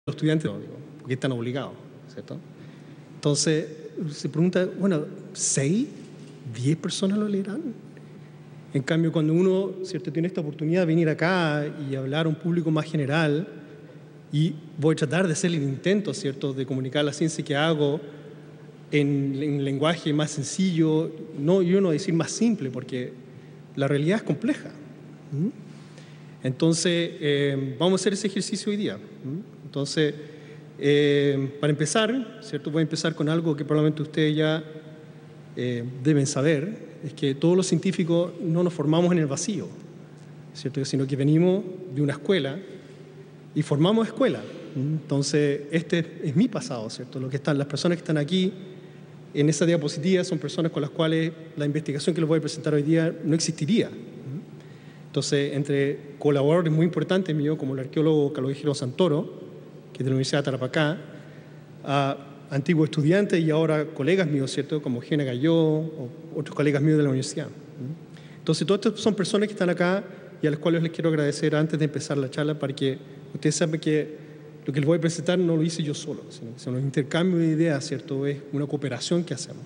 los estudiantes, porque están obligados, ¿cierto? Entonces, se pregunta, bueno, ¿6, 10 personas lo leerán? En cambio, cuando uno, ¿cierto?, tiene esta oportunidad de venir acá y hablar a un público más general, y voy a tratar de hacer el intento, ¿cierto?, de comunicar la ciencia que hago en lenguaje más sencillo, no, yo no decir más simple, porque la realidad es compleja. Entonces, vamos a hacer ese ejercicio hoy día. Entonces, para empezar, ¿cierto?, voy a empezar con algo que probablemente ustedes ya deben saber, es que todos los científicos no nos formamos en el vacío, ¿cierto?, sino que venimos de una escuela y formamos escuela. Entonces, este es mi pasado, ¿cierto? Las personas que están aquí en esa diapositiva son personas con las cuales la investigación que les voy a presentar hoy día no existiría. Entonces, entre colaboradores muy importantes míos, como el arqueólogo Calogero Santoro, que es de la Universidad de Tarapacá, a antiguos estudiantes y ahora colegas míos, ¿cierto?, como Gena Galló o otros colegas míos de la universidad. Entonces, todas estas son personas que están acá y a las cuales les quiero agradecer antes de empezar la charla, para que ustedes sepan que lo que les voy a presentar no lo hice yo solo, sino que es un intercambio de ideas, ¿cierto?, es una cooperación que hacemos.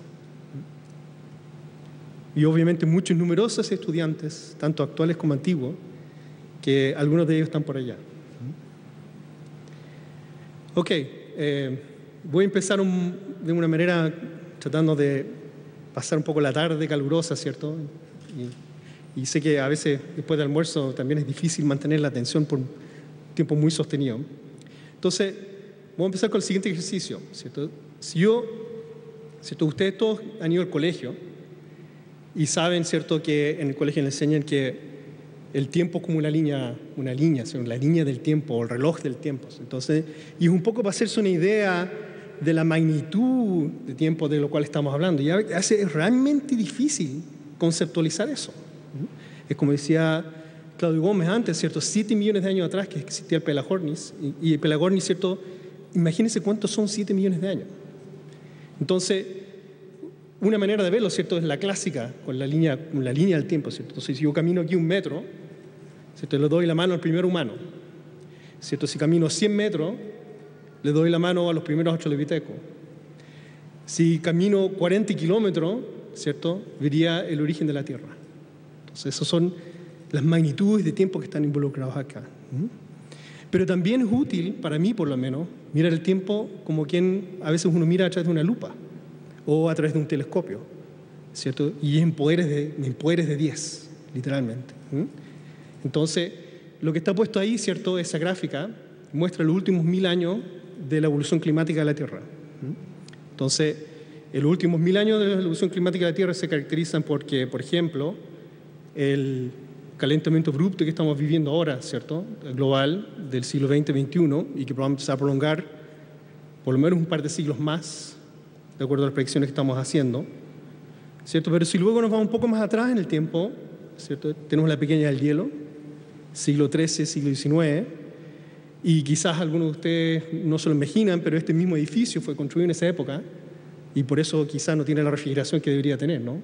Y obviamente muchos numerosos estudiantes, tanto actuales como antiguos, que algunos de ellos están por allá. Ok, voy a empezar de una manera tratando de pasar un poco la tarde calurosa, ¿cierto? Y sé que a veces después del almuerzo también es difícil mantener la atención por un tiempo muy sostenido. Entonces, vamos a empezar con el siguiente ejercicio, ¿cierto? ¿Cierto? Ustedes todos han ido al colegio y saben, ¿cierto?, que en el colegio les enseñan que el tiempo es como una línea, ¿cierto?, la línea del tiempo, o el reloj del tiempo. Entonces, y es un poco para hacerse una idea de la magnitud de tiempo de lo cual estamos hablando. Y es realmente difícil conceptualizar eso. Es como decía Claudio Gómez antes, ¿cierto?, 7 millones de años atrás que existía el Pelagornis, y el Pelagornis, ¿cierto?, imagínense cuántos son 7 millones de años. Entonces, una manera de verlo, ¿cierto?, es la clásica, con la línea del tiempo, ¿cierto? Entonces, si yo camino aquí 1 metro, ¿cierto?, le doy la mano al primer humano, ¿cierto? Si camino 100 metros, le doy la mano a los primeros australopitecos. Si camino 40 kilómetros, ¿cierto?, vería el origen de la Tierra. Entonces, esas son las magnitudes de tiempo que están involucrados acá. Pero también es útil, para mí por lo menos, mirar el tiempo como quien a veces uno mira a través de una lupa o a través de un telescopio, ¿cierto? Y en poderes de 10, literalmente. Entonces, lo que está puesto ahí, ¿cierto?, esa gráfica muestra los últimos 1000 años de la evolución climática de la Tierra. Entonces, los últimos 1000 años de la evolución climática de la Tierra se caracterizan porque, por ejemplo, el calentamiento abrupto que estamos viviendo ahora, ¿cierto?, global, del siglo XX-XXI, y que probablemente se va a prolongar por lo menos un par de siglos más, de acuerdo a las predicciones que estamos haciendo, ¿cierto? Pero si luego nos vamos un poco más atrás en el tiempo, ¿cierto?, tenemos la pequeña del hielo, siglo XIII, siglo XIX, y quizás algunos de ustedes no se lo imaginan, pero este mismo edificio fue construido en esa época, y por eso quizás no tiene la refrigeración que debería tener, ¿no?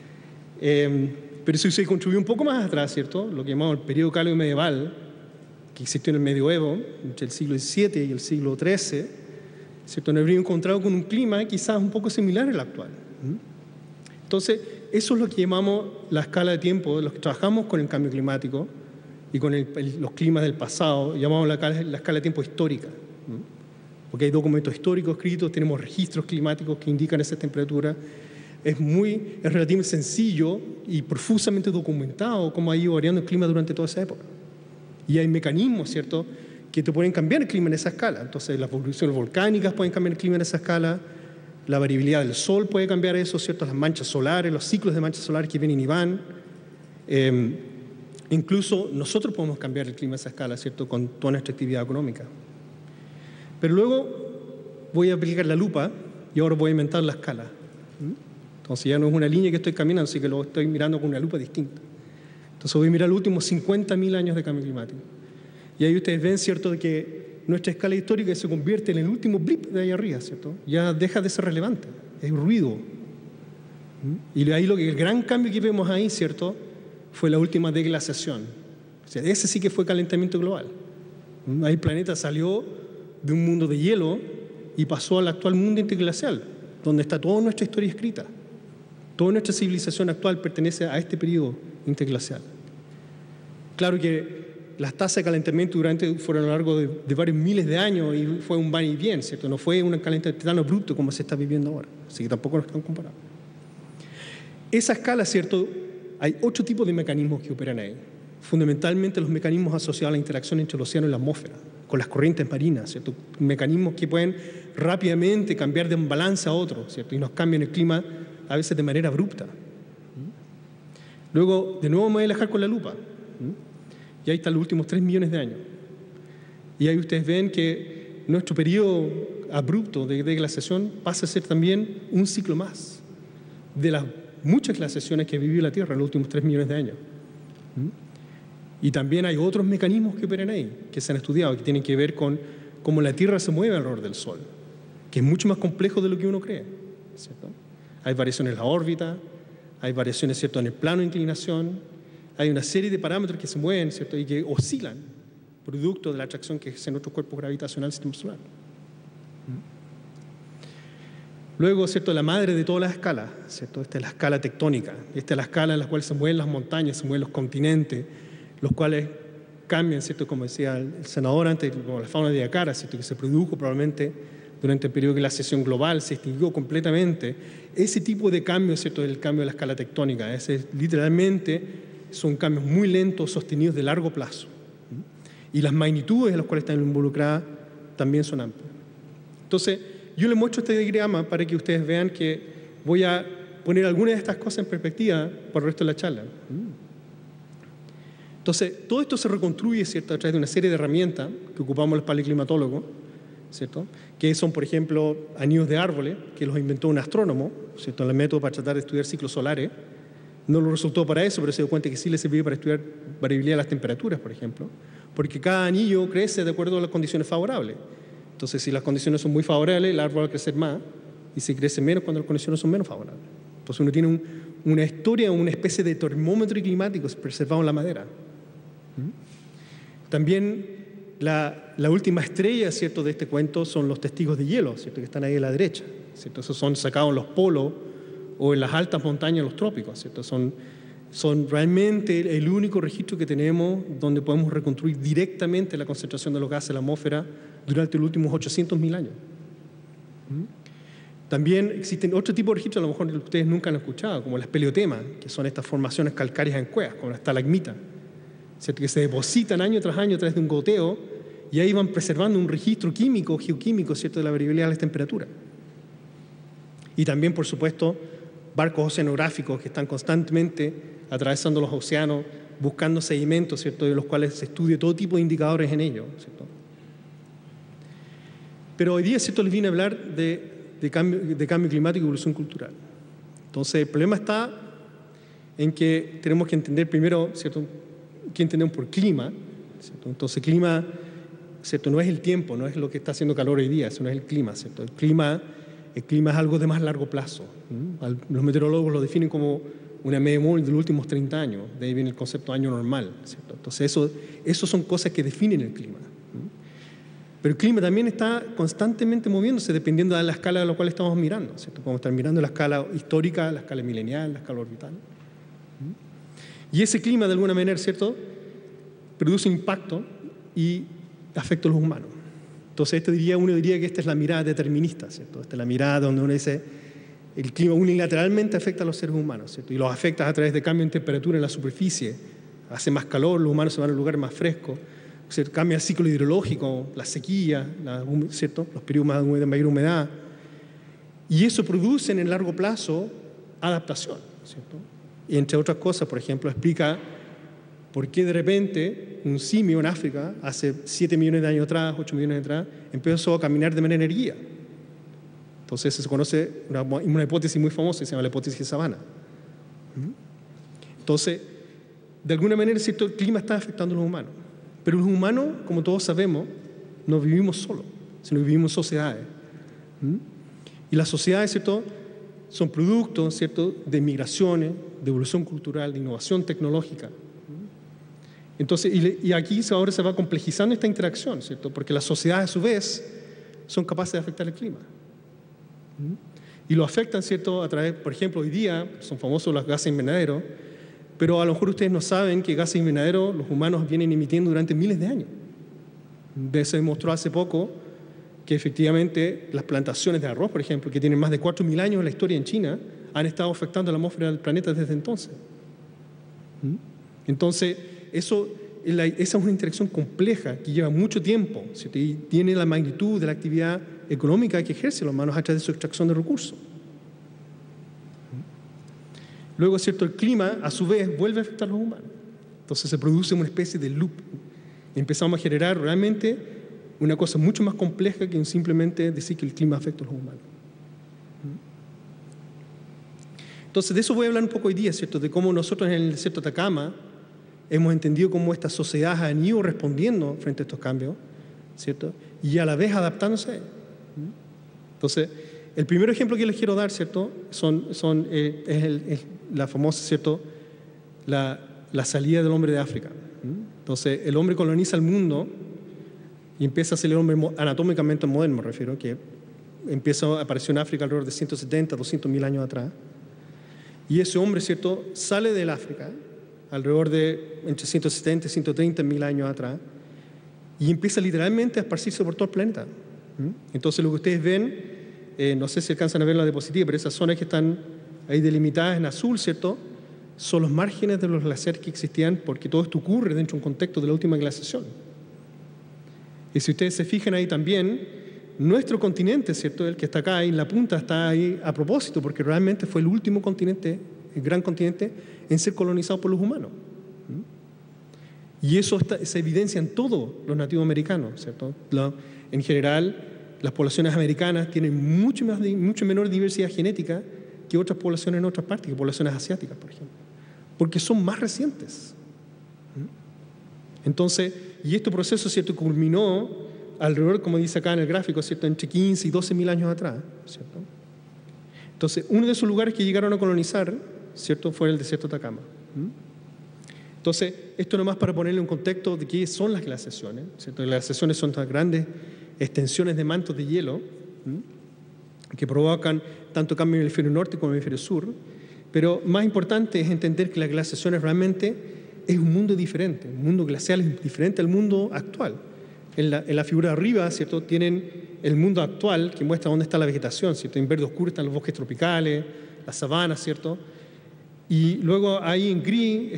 Pero si se construyó un poco más atrás, ¿cierto?, lo que llamamos el periodo cálido medieval, que existió en el medioevo, entre el siglo XVII y el siglo XIII, ¿cierto?, nos habríamos encontrado con un clima quizás un poco similar al actual. Entonces, eso es lo que llamamos la escala de tiempo, los que trabajamos con el cambio climático y con los climas del pasado, llamamos la escala de tiempo histórica. Porque hay documentos históricos escritos, tenemos registros climáticos que indican esas temperaturas. Es relativamente sencillo y profusamente documentado cómo ha ido variando el clima durante toda esa época. Y hay mecanismos, ¿cierto?, que te pueden cambiar el clima en esa escala. Entonces, las erupciones volcánicas pueden cambiar el clima en esa escala, la variabilidad del sol puede cambiar eso, ¿cierto?, las manchas solares, los ciclos de manchas solares que vienen y van. Incluso nosotros podemos cambiar el clima en esa escala, ¿cierto?, con toda nuestra actividad económica. Pero luego voy a aplicar la lupa y ahora voy a inventar la escala. Entonces ya no es una línea que estoy caminando, así que lo estoy mirando con una lupa distinta. Entonces voy a mirar los últimos 50.000 años de cambio climático. Y ahí ustedes ven, ¿cierto?, de que nuestra escala histórica se convierte en el último blip de ahí arriba, ¿cierto? Ya deja de ser relevante, es ruido. Y ahí el gran cambio que vemos ahí, ¿cierto?, fue la última deglaciación. O sea, ese sí que fue calentamiento global. Ahí el planeta salió de un mundo de hielo y pasó al actual mundo interglacial, donde está toda nuestra historia escrita. Toda nuestra civilización actual pertenece a este periodo interglacial. Claro que las tasas de calentamiento fueron a lo largo de varios miles de años y fue un van y bien, ¿cierto? No fue un calentamiento tan abrupto como se está viviendo ahora, así que tampoco nos están comparando. Esa escala, ¿cierto? Hay 8 tipos de mecanismos que operan ahí. Fundamentalmente los mecanismos asociados a la interacción entre el océano y la atmósfera, con las corrientes marinas, ¿cierto? Mecanismos que pueden rápidamente cambiar de un balance a otro, ¿cierto? Y nos cambian el clima a veces de manera abrupta. Luego, de nuevo me voy a alejar con la lupa. Y ahí están los últimos 3 millones de años. Y ahí ustedes ven que nuestro periodo abrupto de glaciación pasa a ser también un ciclo más de las muchas glaciaciones que vivió la Tierra en los últimos 3 millones de años. Y también hay otros mecanismos que operan ahí, que se han estudiado, que tienen que ver con cómo la Tierra se mueve alrededor del Sol, que es mucho más complejo de lo que uno cree, ¿cierto? Hay variaciones en la órbita, hay variaciones, ¿cierto?, en el plano de inclinación, hay una serie de parámetros que se mueven, ¿cierto?, y que oscilan, producto de la atracción que ejerce nuestro cuerpo gravitacional del sistema solar. Luego, ¿cierto?, la madre de todas las escalas, ¿cierto? Esta es la escala tectónica, esta es la escala en la cual se mueven las montañas, se mueven los continentes, los cuales cambian, ¿cierto?, como decía el senador antes, como la fauna de Diacara, ¿cierto?, que se produjo probablemente durante el periodo de glaciación global, se extinguió completamente. Ese tipo de cambio, ¿cierto?, es el cambio de la escala tectónica. Literalmente son cambios muy lentos, sostenidos de largo plazo. Y las magnitudes en las cuales están involucradas también son amplias. Entonces, yo les muestro este diagrama para que ustedes vean que voy a poner algunas de estas cosas en perspectiva por el resto de la charla. Entonces, todo esto se reconstruye, ¿cierto?, a través de una serie de herramientas que ocupamos los paleoclimatólogos, ¿cierto?, que son, por ejemplo, anillos de árboles, que los inventó un astrónomo, ¿cierto?, en el método para tratar de estudiar ciclos solares. No lo resultó para eso, pero se dio cuenta que sí le servía para estudiar variabilidad de las temperaturas, por ejemplo, porque cada anillo crece de acuerdo a las condiciones favorables. Entonces, si las condiciones son muy favorables, el árbol va a crecer más, y si crece menos cuando las condiciones son menos favorables. Entonces, uno tiene una historia, una especie de termómetro climático preservado en la madera. También la última estrella, ¿cierto?, de este cuento son los testigos de hielo, ¿cierto?, que están ahí a la derecha, ¿cierto? Esos son sacados en los polos o en las altas montañas de los trópicos, ¿cierto? Son realmente el único registro que tenemos donde podemos reconstruir directamente la concentración de los gases en la atmósfera durante los últimos 800.000 años. También existen otro tipo de registros, a lo mejor ustedes nunca han escuchado, como las peleotemas, que son estas formaciones calcáreas en cuevas, como las estalagmitas, ¿cierto?, que se depositan año tras año a través de un goteo y ahí van preservando un registro químico, geoquímico, ¿cierto?, de la variabilidad de las temperaturas. Y también, por supuesto, barcos oceanográficos que están constantemente atravesando los océanos, buscando sedimentos, ¿cierto?, de los cuales se estudia todo tipo de indicadores en ellos, ¿cierto? Pero hoy día, ¿cierto?, les vine a hablar de cambio climático y evolución cultural. Entonces, el problema está en que tenemos que entender primero, ¿cierto?, qué entendemos por clima, ¿cierto? Entonces, clima, ¿cierto?, no es el tiempo, no es lo que está haciendo calor hoy día, eso no es el clima, ¿cierto? El clima es algo de más largo plazo. Los meteorólogos lo definen como una media móvil de los últimos 30 años, de ahí viene el concepto de año normal, ¿cierto? Entonces, eso son cosas que definen el clima. Pero el clima también está constantemente moviéndose dependiendo de la escala a la cual estamos mirando, ¿cierto? Podemos estar mirando la escala histórica, la escala milenial, la escala orbital. Y ese clima, de alguna manera, ¿cierto?, produce impacto y afecta a los humanos. Entonces, uno diría que esta es la mirada determinista, ¿cierto? Esta es la mirada donde uno dice el clima unilateralmente afecta a los seres humanos, ¿cierto? Y los afecta a través de cambio en temperatura en la superficie. Hace más calor, los humanos se van a un lugar más fresco. Cambia el ciclo hidrológico, la sequía, ¿cierto?, los periodos de mayor humedad. Y eso produce en el largo plazo adaptación, ¿cierto? Y entre otras cosas, por ejemplo, explica por qué de repente un simio en África, hace 7 millones de años atrás, 8 millones atrás, empezó a caminar de manera erguida. Entonces se conoce una hipótesis muy famosa que se llama la hipótesis de Savannah. Entonces, de alguna manera, ¿cierto?, el clima está afectando a los humanos. Pero los humanos, como todos sabemos, no vivimos solos, sino vivimos en sociedades. Y las sociedades, ¿cierto?, son productos, ¿cierto?, de migraciones, de evolución cultural, de innovación tecnológica. Entonces, y aquí ahora se va complejizando esta interacción, ¿cierto?, porque la sociedad, a su vez, son capaces de afectar el clima. Y lo afectan, ¿cierto?, a través, por ejemplo, hoy día son famosos los gases invernaderos, pero a lo mejor ustedes no saben que gases invernaderos los humanos vienen emitiendo durante miles de años. Se demostró hace poco que efectivamente las plantaciones de arroz, por ejemplo, que tienen más de 4.000 años en la historia en China, han estado afectando la atmósfera del planeta desde entonces. Entonces, esa es una interacción compleja que lleva mucho tiempo, ¿cierto? Y tiene la magnitud de la actividad económica que ejercen los humanos a través de su extracción de recursos. Luego, ¿cierto?, el clima, a su vez, vuelve a afectar a los humanos. Entonces se produce una especie de loop. Empezamos a generar realmente una cosa mucho más compleja que simplemente decir que el clima afecta a los humanos. Entonces, de eso voy a hablar un poco hoy día, ¿cierto?, de cómo nosotros en el desierto de Atacama hemos entendido cómo estas sociedades han ido respondiendo frente a estos cambios, ¿cierto?, y a la vez adaptándose. Entonces, el primer ejemplo que les quiero dar, ¿cierto?, es la famosa, ¿cierto?, la salida del hombre de África. Entonces, el hombre coloniza el mundo y empieza a ser el hombre anatómicamente moderno, me refiero, que empieza a aparecer en África alrededor de 170, 200.000 años atrás. Y ese hombre, ¿cierto?, sale del África alrededor de entre 170 y 130.000 años atrás y empieza literalmente a esparcirse por todo el planeta. Entonces, lo que ustedes ven, no sé si alcanzan a ver la diapositiva, pero esas zonas que están ahí delimitadas en azul, ¿cierto?, son los márgenes de los glaciares que existían, porque todo esto ocurre dentro de un contexto de la última glaciación. Y si ustedes se fijan ahí también, nuestro continente, ¿cierto?, el que está acá, ahí en la punta, está ahí a propósito, porque realmente fue el último continente, el gran continente, en ser colonizado por los humanos. Y eso se evidencia en todos los nativos americanos, ¿cierto? En general, las poblaciones americanas tienen mucho menor diversidad genética que otras poblaciones en otras partes, que poblaciones asiáticas, por ejemplo, porque son más recientes. Entonces, y este proceso, ¿cierto?, culminó alrededor, como dice acá en el gráfico, ¿cierto?, entre 15 y 12.000 años atrás, ¿cierto? Entonces, uno de esos lugares que llegaron a colonizar, ¿cierto?, fue el desierto de Atacama. Entonces, esto nomás para ponerle un contexto de qué son las glaciaciones, ¿cierto? Las glaciaciones son estas grandes extensiones de mantos de hielo que provocan tanto cambio en el hemisferio norte como en el hemisferio sur, pero más importante es entender que las glaciaciones realmente es un mundo diferente, un mundo glacial es diferente al mundo actual. En la figura de arriba, ¿cierto?, tienen el mundo actual que muestra dónde está la vegetación, ¿cierto? En verde oscuro están los bosques tropicales, las sabanas, ¿cierto? Y luego ahí en gris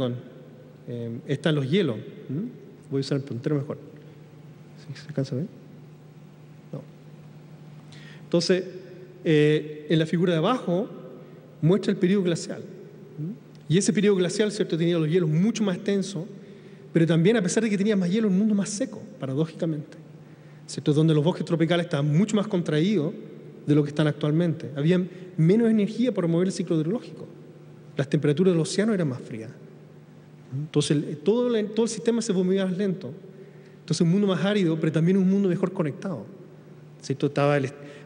están los hielos. Voy a usar el puntero mejor. ¿Se alcanza a ver? No. Entonces, en la figura de abajo muestra el periodo glacial. Y ese periodo glacial, ¿cierto?, tenía los hielos mucho más extensos, pero también, a pesar de que tenía más hielo, un mundo más seco, paradójicamente, ¿cierto?, donde los bosques tropicales estaban mucho más contraídos de lo que están actualmente. Había menos energía para mover el ciclo hidrológico. Las temperaturas del océano eran más frías. Entonces, todo el sistema se movía más lento. Entonces, un mundo más árido, pero también un mundo mejor conectado, ¿cierto? Estaba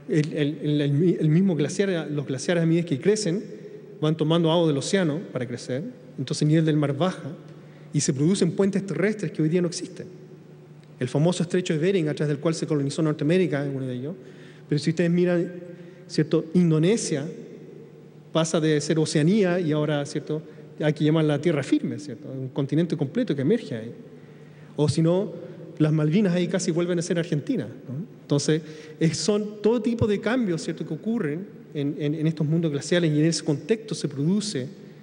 el mismo glaciar, los glaciares a medida que crecen, van tomando agua del océano para crecer, entonces el nivel del mar baja y se producen puentes terrestres que hoy día no existen. El famoso estrecho de Bering, a través del cual se colonizó Norteamérica, es uno de ellos. Pero si ustedes miran, ¿cierto?, Indonesia pasa de ser Oceanía y ahora, ¿cierto?, hay que llamarla la tierra firme, ¿cierto?, un continente completo que emerge ahí. O si no, las Malvinas ahí casi vuelven a ser Argentina, ¿no? Entonces, son todo tipo de cambios, ¿cierto?, que ocurren en estos mundos glaciales, y en ese contexto se produce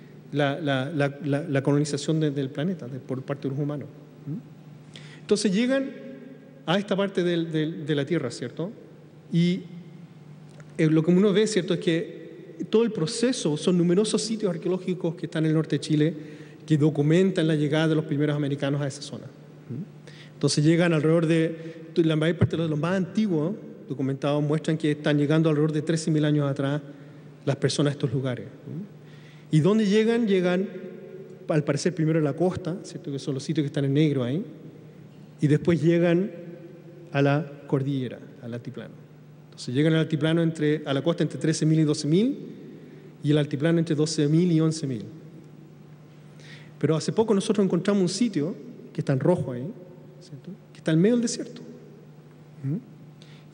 la colonización del planeta por parte de los humanos. Entonces llegan a esta parte de la Tierra, ¿cierto? Y lo que uno ve, ¿cierto?, es que todo el proceso, son numerosos sitios arqueológicos que están en el norte de Chile que documentan la llegada de los primeros americanos a esa zona. Entonces llegan alrededor la mayor parte de los más antiguos documentados muestran que están llegando alrededor de 13.000 años atrás las personas a estos lugares. ¿Y dónde llegan? Llegan, al parecer, primero a la costa, ¿cierto?, que son los sitios que están en negro ahí, y después llegan a la cordillera, al altiplano. Entonces llegan al altiplano a la costa entre 13.000 y 12.000, y el altiplano entre 12.000 y 11.000. Pero hace poco nosotros encontramos un sitio que está en rojo ahí, ¿cierto?, que está en medio del desierto.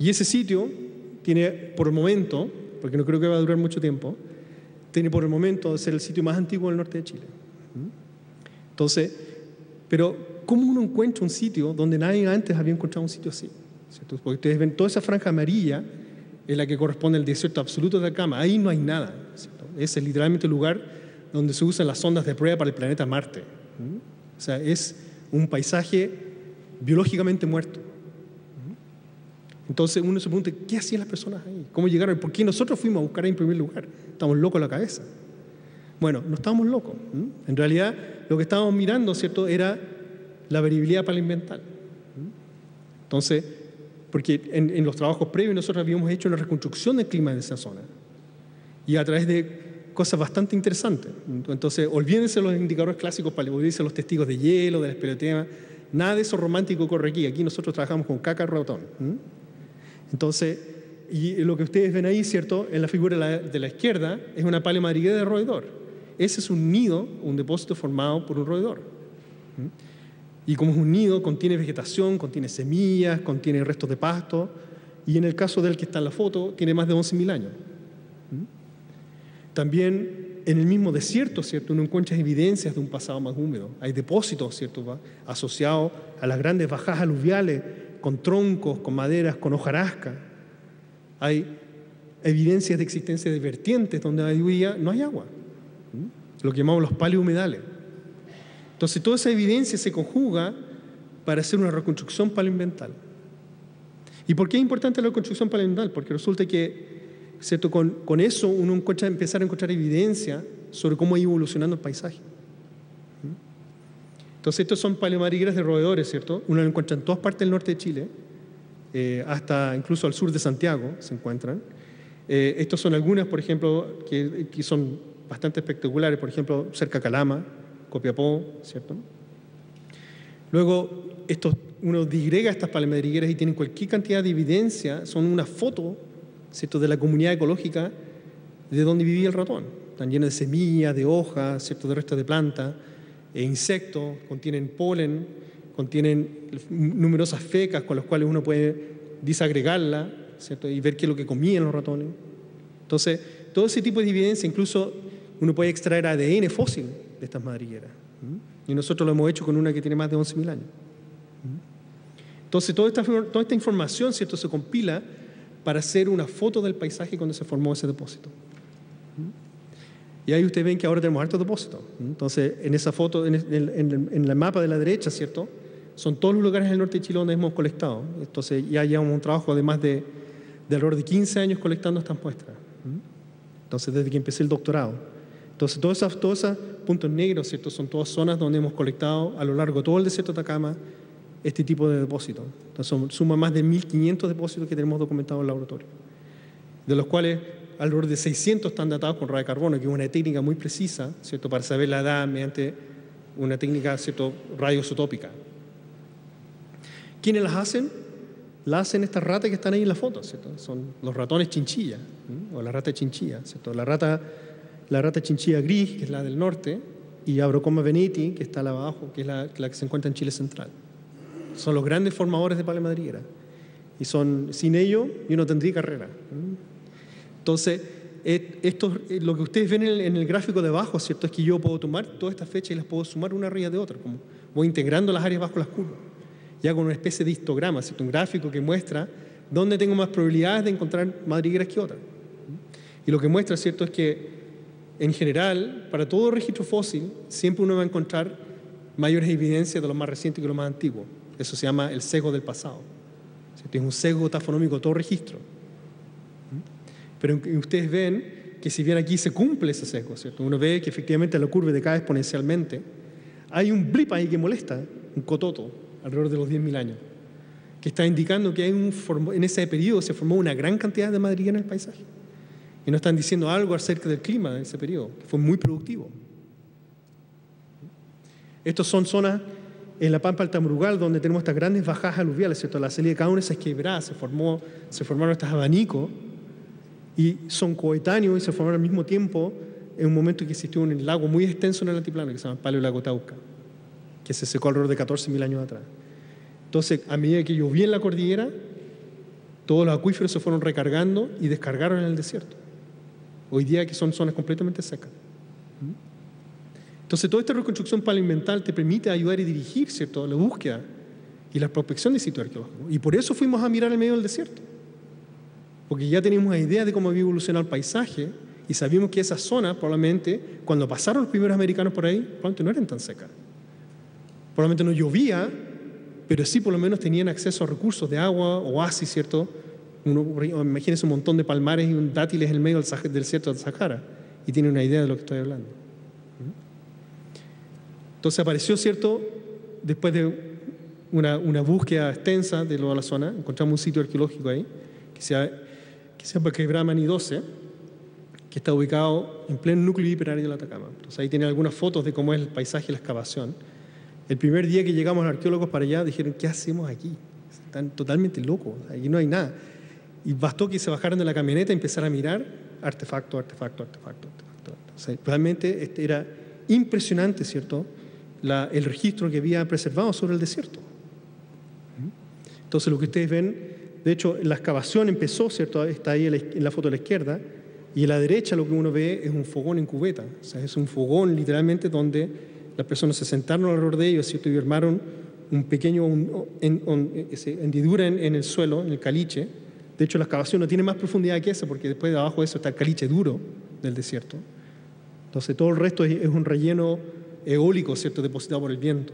Y ese sitio tiene, por el momento, porque no creo que va a durar mucho tiempo, tiene por el momento de ser el sitio más antiguo del norte de Chile. Entonces, pero ¿cómo uno encuentra un sitio donde nadie antes había encontrado un sitio así? ¿Cierto? Porque ustedes ven toda esa franja amarilla es la que corresponde al desierto absoluto de Atacama. Ahí no hay nada, ¿cierto? Ese es literalmente el lugar donde se usan las sondas de prueba para el planeta Marte. O sea, es un paisaje biológicamente muerto. Entonces uno se pregunta, ¿qué hacían las personas ahí? ¿Cómo llegaron? ¿Por qué nosotros fuimos a buscar ahí en primer lugar? Estamos locos en la cabeza. Bueno, no estábamos locos. En realidad, lo que estábamos mirando, ¿cierto?, era la variabilidad paleoambiental. Entonces, porque en los trabajos previos nosotros habíamos hecho una reconstrucción del clima de esa zona. Y a través de cosas bastante interesantes. Entonces, olvídense los indicadores clásicos, olvídense los testigos de hielo, del espeleotema. Nada de eso romántico corre aquí. Aquí nosotros trabajamos con caca ratón. Entonces, y lo que ustedes ven ahí, ¿cierto?, en la figura de la izquierda, es una paleomadriguera de roedor. Ese es un nido, un depósito formado por un roedor. Y como es un nido, contiene vegetación, contiene semillas, contiene restos de pasto, y en el caso del que está en la foto, tiene más de 11.000 años. También en el mismo desierto, ¿cierto?, uno encuentra evidencias de un pasado más húmedo. Hay depósitos, ¿cierto?, asociados a las grandes bajadas aluviales, con troncos, con maderas, con hojarasca. Hay evidencias de existencia de vertientes donde hoy día no hay agua, lo que llamamos los paleohumedales. Entonces, toda esa evidencia se conjuga para hacer una reconstrucción paleoambiental. ¿Y por qué es importante la reconstrucción paleoambiental? Porque resulta que, ¿cierto?, con eso uno empezar a encontrar evidencia sobre cómo ha ido evolucionando el paisaje. Entonces, estos son paleomadrigueras de roedores, ¿cierto? Uno lo encuentra en todas partes del norte de Chile, hasta incluso al sur de Santiago se encuentran. Estos son algunas, por ejemplo, que son bastante espectaculares, por ejemplo, cerca de Calama, Copiapó, ¿cierto? Luego, uno digrega estas paleomadrigueras y tienen cualquier cantidad de evidencia, son una foto, ¿cierto?, de la comunidad ecológica de donde vivía el ratón. Están llenas de semillas, de hojas, ¿cierto?, de restos de plantas, insectos, contienen polen, contienen numerosas fecas con las cuales uno puede disagregarla, ¿cierto?, y ver qué es lo que comían los ratones. Entonces, todo ese tipo de evidencia, incluso uno puede extraer ADN fósil de estas madrigueras. Y nosotros lo hemos hecho con una que tiene más de 11.000 años. Entonces, toda esta información, ¿cierto?, se compila para hacer una foto del paisaje cuando se formó ese depósito. Y ahí ustedes ven que ahora tenemos hartos depósitos. Entonces, en esa foto, en el mapa de la derecha, ¿cierto?, son todos los lugares del norte de Chile donde hemos colectado. Entonces, ya llevamos un trabajo de más de alrededor de 15 años colectando estas muestras. Entonces, desde que empecé el doctorado. Entonces, todos esos puntos negros, ¿cierto?, son todas zonas donde hemos colectado a lo largo de todo el desierto de Atacama este tipo de depósitos. Entonces, suma más de 1.500 depósitos que tenemos documentados en el laboratorio, de los cuales alrededor de 600 están datados con radiocarbono, que es una técnica muy precisa, ¿cierto?, para saber la edad mediante una técnica, ¿cierto?, radioisotópica. ¿Quiénes las hacen? Las hacen estas ratas que están ahí en la foto, ¿cierto? Son los ratones chinchilla, o la rata chinchilla, ¿cierto? La rata chinchilla gris, que es la del norte, y Abrocoma veneti, que está al abajo, que es la que se encuentra en Chile central. Son los grandes formadores de paleomadriguera. Y sin ellos yo no tendría carrera. Entonces, lo que ustedes ven en el gráfico de abajo, ¿cierto?, es que yo puedo tomar todas estas fechas y las puedo sumar una arriba de otra, como voy integrando las áreas bajo las curvas. Ya con una especie de histograma, ¿cierto?, un gráfico que muestra dónde tengo más probabilidades de encontrar madrigueras que otras. Y lo que muestra, ¿cierto?, es que en general, para todo registro fósil, siempre uno va a encontrar mayores evidencias de lo más reciente que lo más antiguo. Eso se llama el sesgo del pasado, ¿cierto? Es un sesgo tafonómico de todo registro. Pero ustedes ven que si bien aquí se cumple ese sesgo, ¿cierto?, uno ve que efectivamente la curva decae exponencialmente, hay un blip ahí que molesta, un cototo, alrededor de los 10.000 años, que está indicando que en ese periodo se formó una gran cantidad de madrigueras en el paisaje. Y nos están diciendo algo acerca del clima de ese periodo, que fue muy productivo. Estos son zonas en la Pampa Altamrugal, donde tenemos estas grandes bajadas aluviales, ¿cierto? La salida de cada una de esas quebradas se formaron estos abanicos, y son coetáneos y se formaron al mismo tiempo en un momento que existió un lago muy extenso en el altiplano, que se llama Paleolago Tauca, que se secó alrededor de 14.000 años atrás. Entonces, a medida que llovía en la cordillera, todos los acuíferos se fueron recargando y descargaron en el desierto. Hoy día que son zonas completamente secas. Entonces, toda esta reconstrucción paleoambiental te permite ayudar y dirigir, ¿cierto?, la búsqueda y la prospección de sitios arqueológicos. Y por eso fuimos a mirar el medio del desierto. Porque ya teníamos una idea de cómo había evolucionado el paisaje y sabíamos que esas zonas, probablemente, cuando pasaron los primeros americanos por ahí, probablemente no eran tan secas. Probablemente no llovía, pero sí por lo menos tenían acceso a recursos de agua, oasis, ¿cierto? Imagínense un montón de palmares y dátiles en el medio del desierto del Sahara y tienen una idea de lo que estoy hablando. Entonces apareció, ¿cierto?, después de una búsqueda extensa de toda la zona, encontramos un sitio arqueológico ahí, que se llama Quebrada Mani 12, que está ubicado en pleno núcleo hiperárido del Atacama. Entonces ahí tienen algunas fotos de cómo es el paisaje y la excavación. El primer día que llegamos los arqueólogos para allá, dijeron, ¿qué hacemos aquí? Están totalmente locos, aquí no hay nada. Y bastó que se bajaran de la camioneta y empezaran a mirar artefacto, artefacto, artefacto, artefacto. O sea, realmente era impresionante, ¿cierto?, el registro que había preservado sobre el desierto. Entonces lo que ustedes ven, de hecho la excavación empezó, ¿cierto?, está ahí en la foto de la izquierda, y a la derecha lo que uno ve es un fogón en cubeta. O sea, es un fogón literalmente donde las personas se sentaron alrededor de ellos, ¿cierto?, y armaron un pequeño hendidura en el suelo, en el caliche. De hecho la excavación no tiene más profundidad que esa, porque después de abajo de eso está el caliche duro del desierto. Entonces todo el resto es un relleno eólico, ¿cierto?, depositado por el viento.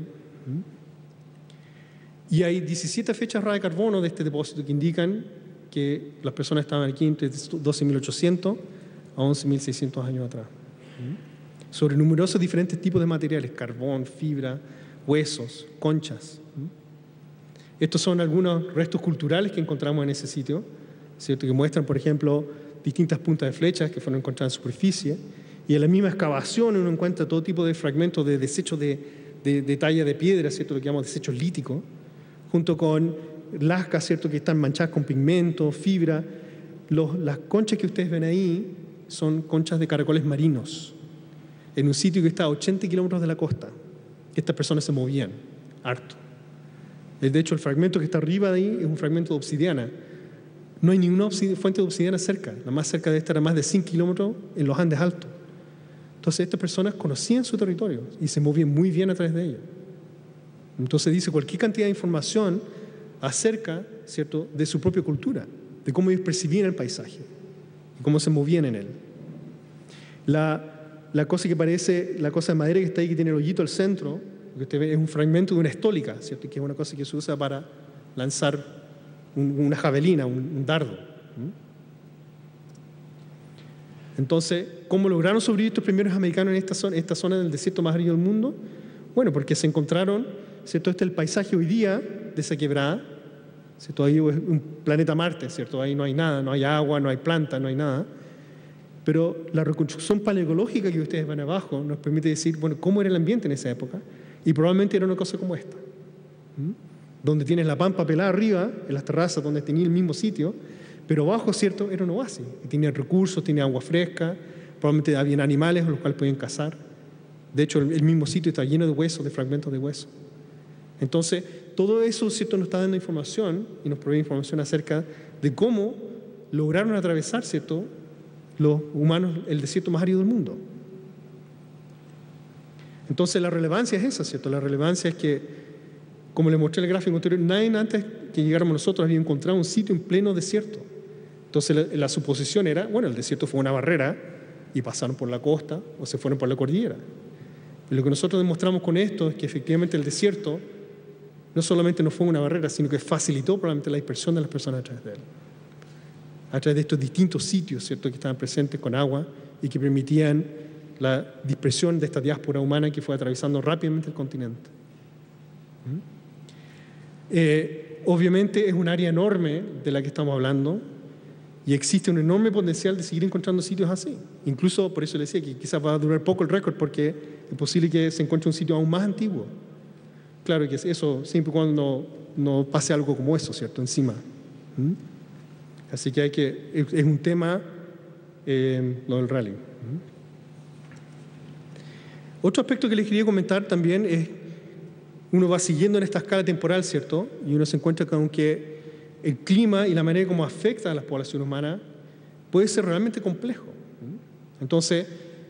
Y hay 17 fechas raras de carbono de este depósito que indican que las personas estaban aquí entre 12.800 a 11.600 años atrás. Sobre numerosos diferentes tipos de materiales, carbón, fibra, huesos, conchas. Estos son algunos restos culturales que encontramos en ese sitio, ¿cierto?, que muestran, por ejemplo, distintas puntas de flechas que fueron encontradas en superficie. Y en la misma excavación uno encuentra todo tipo de fragmentos de desechos de talla de piedra, ¿cierto?, lo que llamamos desechos líticos, junto con lascas, ¿cierto?, que están manchadas con pigmento, fibra. Las conchas que ustedes ven ahí son conchas de caracoles marinos, en un sitio que está a 80 kilómetros de la costa. Estas personas se movían harto. De hecho, el fragmento que está arriba de ahí es un fragmento de obsidiana. No hay ninguna fuente de obsidiana cerca. La más cerca de esta era más de 100 kilómetros en los Andes altos. Entonces estas personas conocían su territorio y se movían muy bien a través de ello. Entonces dice cualquier cantidad de información acerca, ¿cierto?, de su propia cultura, de cómo ellos percibían el paisaje y cómo se movían en él. La cosa que parece, la cosa de madera que está ahí, que tiene el hoyito al centro, lo que usted ve es un fragmento de una estólica, ¿cierto?, que es una cosa que se usa para lanzar una javelina, un dardo. Entonces, ¿cómo lograron sobrevivir estos primeros americanos en esta zona del desierto más árido del mundo? Bueno, porque se encontraron, ¿cierto?, este es el paisaje hoy día de esa quebrada, ¿cierto? Ahí es un planeta Marte, ¿cierto? Ahí no hay nada, no hay agua, no hay planta, no hay nada. Pero la reconstrucción paleoecológica que ustedes ven abajo nos permite decir, bueno, cómo era el ambiente en esa época, y probablemente era una cosa como esta, donde tienes la pampa pelada arriba, en las terrazas donde tenía el mismo sitio, pero abajo, ¿cierto?, era un oasis, y tenía recursos, tenía agua fresca, probablemente había animales a los cuales podían cazar. De hecho, el mismo sitio está lleno de huesos, de fragmentos de huesos. Entonces, todo eso, ¿cierto?, nos está dando información y nos provee información acerca de cómo lograron atravesar, ¿cierto?, los humanos el desierto más árido del mundo. Entonces, la relevancia es esa, ¿cierto? La relevancia es que, como les mostré en el gráfico anterior, nadie antes que llegáramos nosotros había encontrado un sitio en pleno desierto. Entonces, la suposición era, bueno, el desierto fue una barrera y pasaron por la costa o se fueron por la cordillera. Y lo que nosotros demostramos con esto es que efectivamente el desierto no solamente no fue una barrera, sino que facilitó probablemente la dispersión de las personas a través de él. A través de estos distintos sitios, ¿cierto?, que estaban presentes con agua y que permitían la dispersión de esta diáspora humana que fue atravesando rápidamente el continente. Obviamente es un área enorme de la que estamos hablando y existe un enorme potencial de seguir encontrando sitios así. Incluso por eso le decía que quizás va a durar poco el récord, porque es posible que se encuentre un sitio aún más antiguo. Claro que eso siempre y cuando no pase algo como eso, ¿cierto?, encima. Así que es un tema lo del rally. Otro aspecto que les quería comentar también es, uno va siguiendo en esta escala temporal, ¿cierto?, y uno se encuentra con que el clima y la manera como afecta a las poblaciones humanas puede ser realmente complejo. Entonces,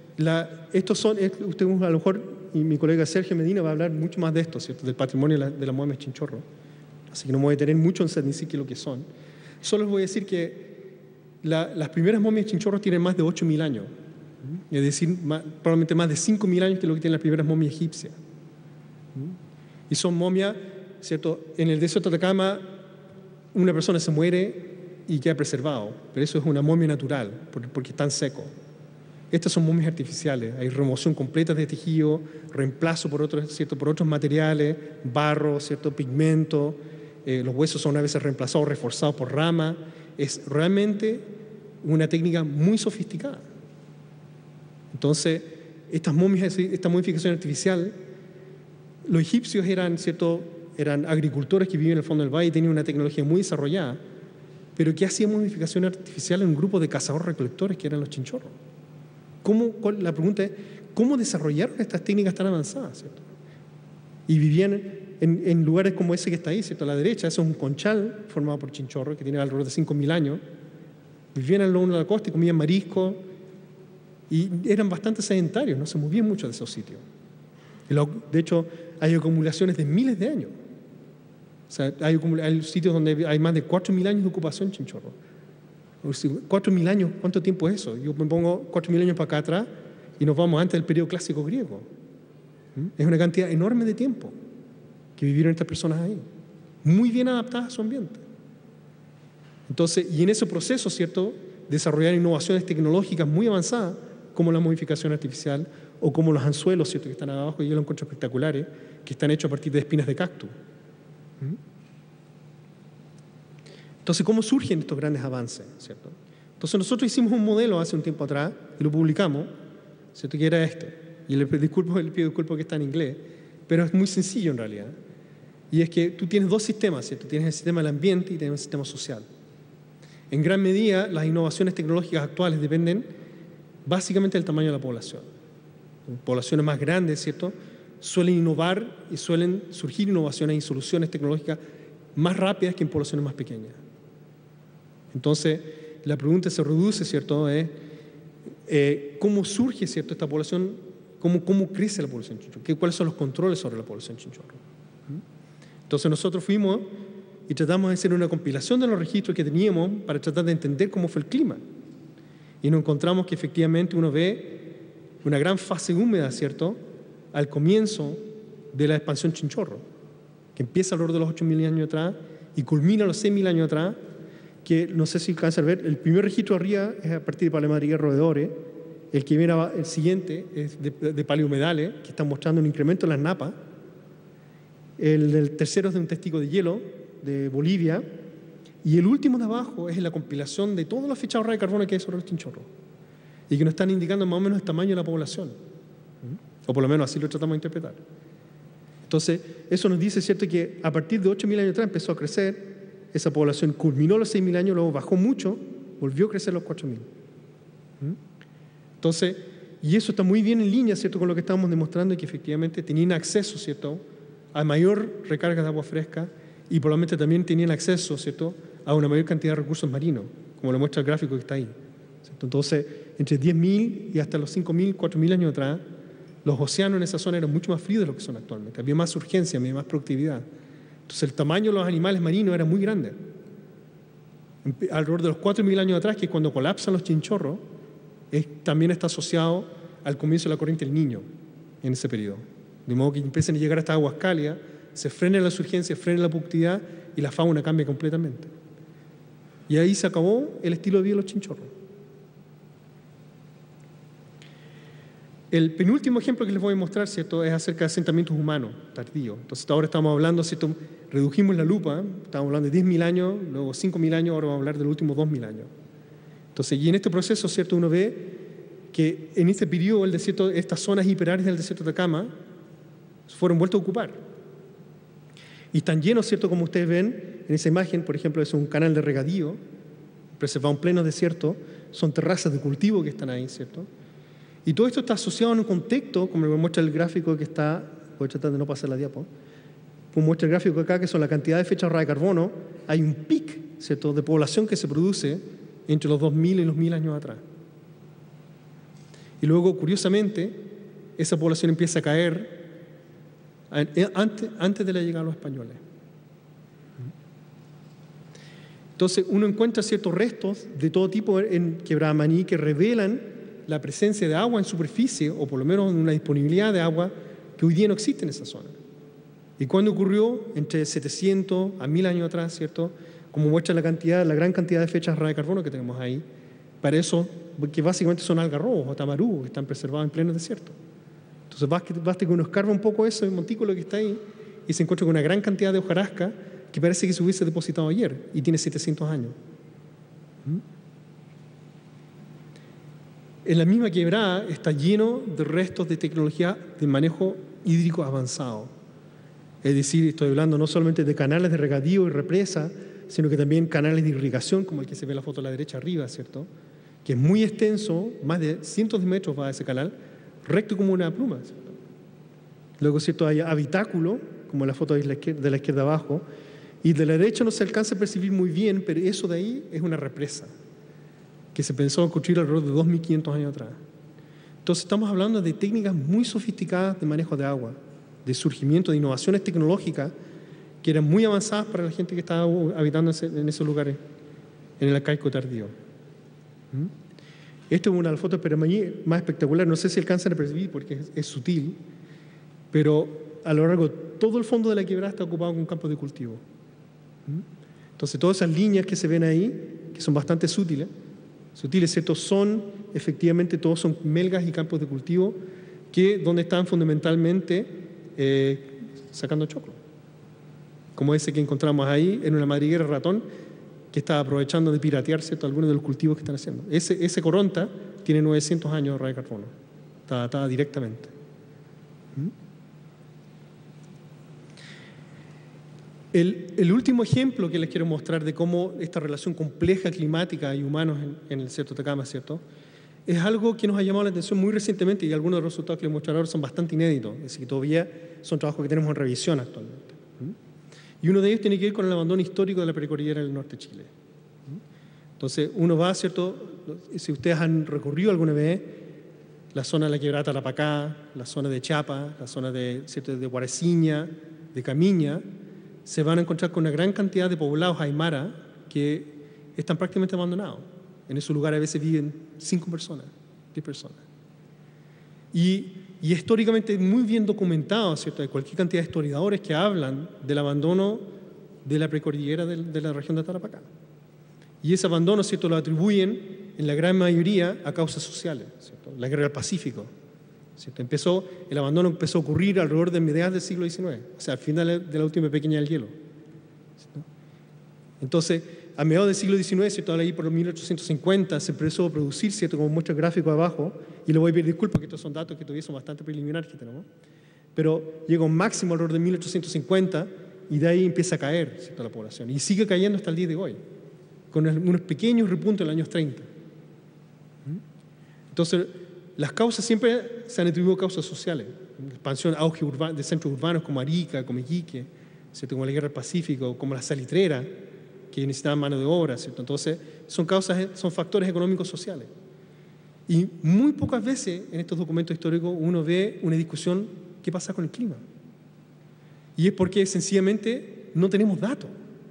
usted a lo mejor, y mi colega Sergio Medina va a hablar mucho más de esto, ¿cierto? Del patrimonio de las momias chinchorro. Así que no me voy a detener mucho en decir qué es lo que son. Solo les voy a decir que las primeras momias chinchorros tienen más de 8.000 años. Es decir, probablemente más de 5.000 años que lo que tienen las primeras momias egipcias. Y son momias, ¿cierto? En el desierto de Atacama, una persona se muere y queda preservado, pero eso es una momia natural, porque están secos. Estas son momias artificiales, hay remoción completa de tejido, reemplazo por otros, ¿cierto? Por otros materiales, barro, ¿cierto? Pigmento, los huesos son a veces reemplazados, reforzados por ramas. Es realmente una técnica muy sofisticada. Entonces, esta momificación artificial, los egipcios eran, ¿cierto? Eran agricultores que vivían en el fondo del valle y tenían una tecnología muy desarrollada, pero ¿qué hacía momificación artificial en un grupo de cazadores-recolectores que eran los chinchorros? La pregunta es, ¿cómo desarrollaron estas técnicas tan avanzadas? ¿Cierto? Y vivían en lugares como ese que está ahí, ¿cierto? A la derecha, eso es un conchal formado por chinchorros que tiene alrededor de 5.000 años. Vivían en lo uno de la costa y comían marisco y eran bastante sedentarios, no se movían mucho de esos sitios. De hecho, hay acumulaciones de miles de años. O sea, hay sitios donde hay más de 4.000 años de ocupación chinchorro. 4.000 años, ¿cuánto tiempo es eso? Yo me pongo 4.000 años para acá atrás y nos vamos antes del periodo clásico griego. Es una cantidad enorme de tiempo que vivieron estas personas ahí, muy bien adaptadas a su ambiente. Entonces, y en ese proceso, ¿cierto?, desarrollar innovaciones tecnológicas muy avanzadas, como la modificación artificial o como los anzuelos, ¿cierto?, que están abajo, y yo los encuentro espectaculares, que están hechos a partir de espinas de cactus. Entonces, ¿cómo surgen estos grandes avances? ¿Cierto? Entonces, nosotros hicimos un modelo hace un tiempo atrás y lo publicamos, ¿cierto?, que era este. Y le pido disculpas que está en inglés, pero es muy sencillo en realidad. Y es que tú tienes dos sistemas, ¿cierto? Tienes el sistema del ambiente y tienes el sistema social. En gran medida, las innovaciones tecnológicas actuales dependen básicamente del tamaño de la población. Poblaciones más grandes, ¿cierto?, suelen innovar y suelen surgir innovaciones y soluciones tecnológicas más rápidas que en poblaciones más pequeñas. Entonces, la pregunta se reduce, ¿cierto?, es ¿cómo surge, ¿cierto?, esta población? ¿Cómo crece la población chinchorro? ¿Cuáles son los controles sobre la población chinchorro? Entonces nosotros fuimos y tratamos de hacer una compilación de los registros que teníamos para tratar de entender cómo fue el clima. Y nos encontramos que efectivamente uno ve una gran fase húmeda, ¿cierto?, al comienzo de la expansión chinchorro, que empieza alrededor de los 8.000 años atrás y culmina a los 6.000 años atrás, que no sé si alcanzan a ver, el primer registro arriba es a partir de paleomadrigueros roedores, el que viene el siguiente es de paleohumedales, que están mostrando un incremento en las napas, el tercero es de un testigo de hielo de Bolivia, y el último de abajo es la compilación de todos los fichados de carbono que hay sobre los chinchorros y que nos están indicando más o menos el tamaño de la población, o por lo menos así lo tratamos de interpretar. Entonces, eso nos dice, ¿cierto?, que a partir de 8.000 años atrás empezó a crecer, esa población culminó los 6.000 años, luego bajó mucho, volvió a crecer los 4.000. Entonces, y eso está muy bien en línea, ¿cierto?, con lo que estábamos demostrando, y que efectivamente tenían acceso, ¿cierto?, a mayor recarga de agua fresca y probablemente también tenían acceso, ¿cierto?, a una mayor cantidad de recursos marinos, como lo muestra el gráfico que está ahí, ¿cierto? Entonces, entre 10.000 y hasta los 5.000, 4.000 años atrás, los océanos en esa zona eran mucho más fríos de lo que son actualmente. Había más urgencia, había más productividad. Entonces, el tamaño de los animales marinos era muy grande. Alrededor de los 4.000 años atrás, que es cuando colapsan los chinchorros, también está asociado al comienzo de la corriente del Niño en ese periodo. De modo que empiezan a llegar a estas aguas cálidas, se frena la surgencia, frena la productividad y la fauna cambia completamente. Y ahí se acabó el estilo de vida de los chinchorros. El penúltimo ejemplo que les voy a mostrar, ¿cierto?, es acerca de asentamientos humanos tardíos. Entonces, ahora estamos hablando, ¿cierto?, redujimos la lupa, estamos hablando de 10.000 años, luego 5.000 años, ahora vamos a hablar de los últimos 2.000 años. Entonces, y en este proceso, ¿cierto?, uno ve que en este periodo el desierto, estas zonas hiperáreas del desierto de Atacama fueron vueltas a ocupar. Y están llenos, ¿cierto?, como ustedes ven en esa imagen, por ejemplo, es un canal de regadío, preservado en pleno desierto, son terrazas de cultivo que están ahí, ¿cierto? Y todo esto está asociado en un contexto, como me muestra el gráfico que está, voy a tratar de no pasar la diapo, como muestra el gráfico acá, que son la cantidad de fechas ahorradas de carbono, hay un pic, ¿cierto?, de población que se produce entre los 2000 y los 1000 años atrás. Y luego, curiosamente, esa población empieza a caer antes de la llegada de los españoles. Entonces, uno encuentra ciertos restos de todo tipo en Quebrada Maní que revelan la presencia de agua en superficie, o por lo menos una disponibilidad de agua que hoy día no existe en esa zona. ¿Y cuándo ocurrió? Entre 700 a 1000 años atrás, ¿cierto? Como muestra la gran cantidad de fechas ahorradas de carbono que tenemos ahí, para eso, que básicamente son algarrobos o tamarugos que están preservados en pleno desierto. Entonces, basta que uno escarba un poco eso, el montículo que está ahí, y se encuentra con una gran cantidad de hojarasca que parece que se hubiese depositado ayer y tiene 700 años. En la misma quebrada está lleno de restos de tecnología de manejo hídrico avanzado. Es decir, estoy hablando no solamente de canales de regadío y represa, sino que también canales de irrigación, como el que se ve en la foto a la derecha arriba, ¿cierto?, que es muy extenso, más de cientos de metros va ese canal, recto como una pluma, ¿cierto? Luego, ¿cierto?, hay habitáculo, como en la foto de la izquierda abajo, y de la derecha no se alcanza a percibir muy bien, pero eso de ahí es una represa que se pensó construir alrededor de 2500 años atrás. Entonces estamos hablando de técnicas muy sofisticadas de manejo de agua, de surgimiento de innovaciones tecnológicas que eran muy avanzadas para la gente que estaba habitando en esos lugares, en el arcaico tardío. Esta es una de las fotos más espectacular, no sé si alcanzan a percibir porque es sutil, pero a lo largo de todo el fondo de la quebrada está ocupado con campos de cultivo. Entonces todas esas líneas que se ven ahí, que son bastante sutiles, ¿cierto?, son efectivamente, todos son melgas y campos de cultivo donde están fundamentalmente sacando choclo, como ese que encontramos ahí en una madriguera ratón que está aprovechando de piratear, ¿cierto?, algunos de los cultivos que están haciendo. Ese coronta tiene 900 años de ahorrada de carbono, está datada directamente. El último ejemplo que les quiero mostrar de cómo esta relación compleja climática y humanos en el desierto de Atacama, ¿cierto?, es algo que nos ha llamado la atención muy recientemente, y algunos de los resultados que les mostraré ahora son bastante inéditos, es decir, que todavía son trabajos que tenemos en revisión actualmente. Y uno de ellos tiene que ver con el abandono histórico de la precordillera del norte de Chile. Entonces, uno va, ¿cierto?, si ustedes han recorrido alguna vez la zona de la quebrada Tarapacá, la zona de Chiapa, la zona ¿cierto?, de Guareciña, de Camiña, se van a encontrar con una gran cantidad de poblados aymara que están prácticamente abandonados. En esos lugares a veces viven 5 personas, 10 personas. Y históricamente muy bien documentado, ¿cierto?, hay cualquier cantidad de historiadores que hablan del abandono de la precordillera de la región de Tarapacá. Y ese abandono, ¿cierto?, lo atribuyen en la gran mayoría a causas sociales, ¿cierto?, la guerra del Pacífico, ¿cierto? El abandono empezó a ocurrir alrededor de mediados del siglo XIX, o sea, al final de la última pequeña del hielo, ¿cierto? Entonces, a mediados del siglo XIX, ¿cierto?, ahí por los 1850 se empezó a producir, ¿cierto?, como muestra el gráfico abajo, y le voy a pedir disculpas que estos son datos que todavía son bastante preliminares que tenemos, pero llega un máximo alrededor de 1850 y de ahí empieza a caer, ¿cierto?, la población, y sigue cayendo hasta el día de hoy, con unos pequeños repuntos en los años 30. Entonces, las causas siempre se han atribuido a causas sociales, expansión, auge de centros urbanos como Arica, como Iquique, ¿cierto?, como la guerra del Pacífico, como la salitrera, que necesitaban mano de obra, ¿cierto? Entonces, son factores económicos sociales. Y muy pocas veces en estos documentos históricos uno ve una discusión qué pasa con el clima. Y es porque sencillamente no tenemos datos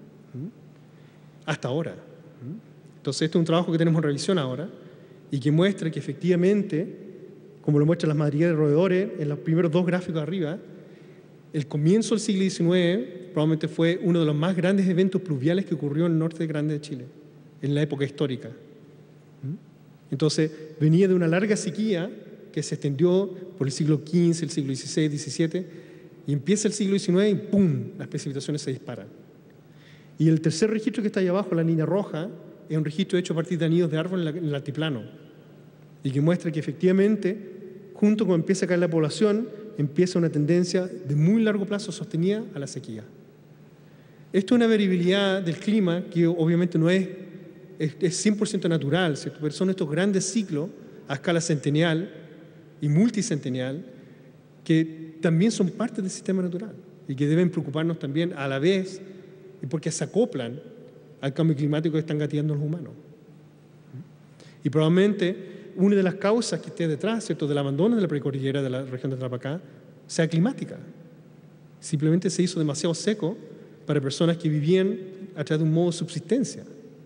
hasta ahora. Entonces, este es un trabajo que tenemos en revisión ahora y que muestra que efectivamente, como lo muestran las madrigueras de roedores en los primeros 2 gráficos arriba, el comienzo del siglo XIX probablemente fue uno de los más grandes eventos pluviales que ocurrió en el norte grande de Chile, en la época histórica. Entonces, venía de una larga sequía que se extendió por el siglo XV, el siglo XVI, XVII, y empieza el siglo XIX y ¡pum!, las precipitaciones se disparan. Y el tercer registro que está ahí abajo, la línea roja, es un registro hecho a partir de anillos de árbol en el altiplano, y que muestra que efectivamente, junto con empieza a caer la población, empieza una tendencia de muy largo plazo sostenida a la sequía. Esto es una variabilidad del clima que obviamente no es 100% natural, ¿cierto?, pero son estos grandes ciclos a escala centenial y multicentennial que también son parte del sistema natural. y que deben preocuparnos también a la vez, y porque se acoplan al cambio climático que están gatilando los humanos. Y probablemente una de las causas que esté detrás, ¿cierto?, del abandono de la precordillera de la región de Tarapacá sea climática. Simplemente se hizo demasiado seco para personas que vivían a través de un modo de subsistencia.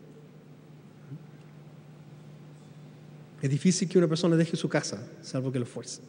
Es difícil que una persona deje su casa, salvo que lo fuerce.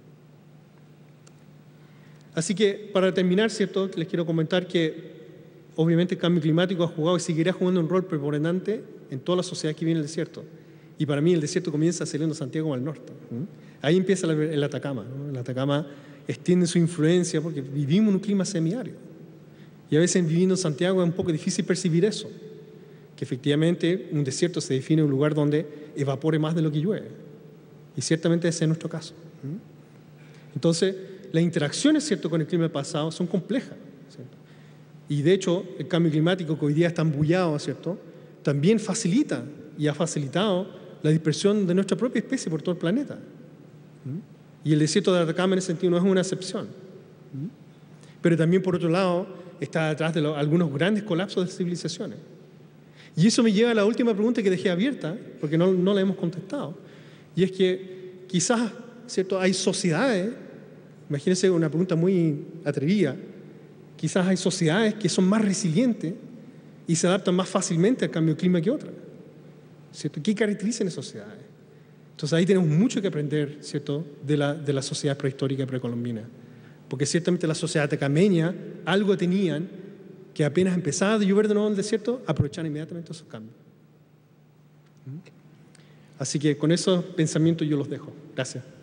Así que, para terminar, ¿cierto?, les quiero comentar que obviamente el cambio climático ha jugado y seguirá jugando un rol preponderante en toda la sociedad que vive en el desierto. Y para mí el desierto comienza saliendo de Santiago al norte. Ahí empieza el Atacama, ¿no? El Atacama extiende su influencia porque vivimos en un clima semiárido. Y a veces viviendo en Santiago es un poco difícil percibir eso, que efectivamente un desierto se define un lugar donde evapore más de lo que llueve. Y ciertamente ese es nuestro caso. Entonces, las interacciones, ¿cierto?, con el clima pasado son complejas, ¿cierto? Y de hecho, el cambio climático que hoy día está embullado, ¿cierto?, también facilita y ha facilitado la dispersión de nuestra propia especie por todo el planeta. Y el desierto de Atacama en ese sentido no es una excepción. Pero también, por otro lado, está detrás de algunos grandes colapsos de civilizaciones. Y eso me lleva a la última pregunta que dejé abierta, porque no la hemos contestado. Y es que quizás, ¿cierto?, hay sociedades, imagínense una pregunta muy atrevida, quizás hay sociedades que son más resilientes y se adaptan más fácilmente al cambio de clima que otras, ¿cierto? ¿Qué caracterizan esas sociedades? Entonces ahí tenemos mucho que aprender, ¿cierto?, de la sociedad prehistórica precolombina, porque ciertamente la sociedad atacameña algo tenían que apenas empezaba a llover de nuevo en el desierto, aprovecharon inmediatamente esos cambios. Así que con esos pensamientos yo los dejo. Gracias.